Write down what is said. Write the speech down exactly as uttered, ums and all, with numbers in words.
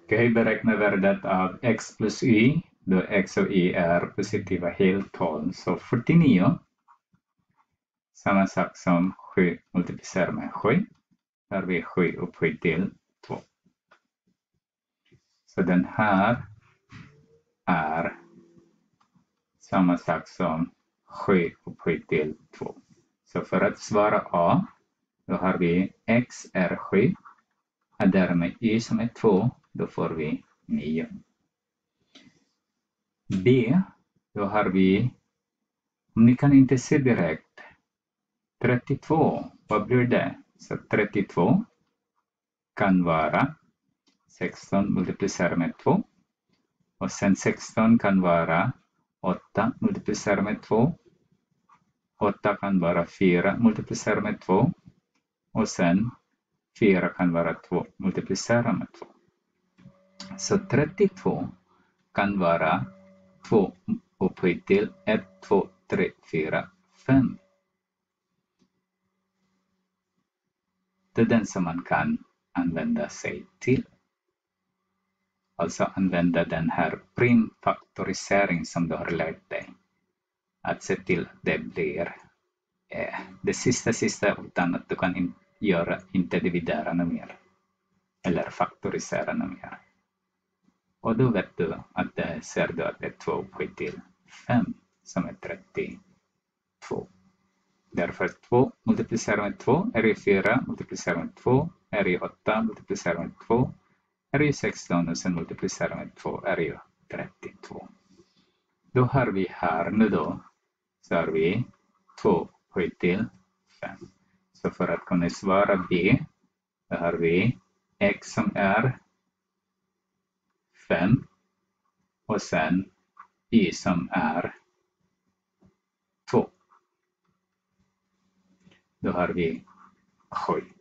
Okej, beräkna värdet av x plus y, då x och y är positiva heltal. Så fyrtionio, samma sak som sju multiplicerat med sju. Där vi sju upphöjt till två. Så den här är samma sak som sju upphöjt till två. Så för att svara A, då har vi x är sju. Och därmed y som är två, då får vi nio. B, då har vi, om ni kan inte se direkt, trettiotvå, vad blir det? Så trettiotvå kan vara sexton multiplicerat med två. Och sen sexton kan vara åtta multiplicerat med två. åtta kan vara fyra multiplicerat med två. Och sen fyra kan vara två multiplicerat med två. Så trettiotvå kan vara två upphöjt till ett, två, tre, fyra, fem. Det är den som man kan använda sig till. Alltså använda den här primfaktorisering som du har lärt dig. Att se till att det blir eh, det sista sista utan att du kan in, göra, inte dividera något mer. Eller faktorisera något mer. Och då vet du att det ser du att det är två upphöjt till fem som är trettiotvå. Därför två multiplicerat med två är ju fyra, multiplicerat med två är ju åtta, multiplicerat med två är ju sexton och sen multiplicerat med två är ju trettiotvå. Då har vi här nu då, så har vi två upphöjt till fem. Så för att kunna svara B, då har vi x som är fem och sen y som är två. Då har vi sju.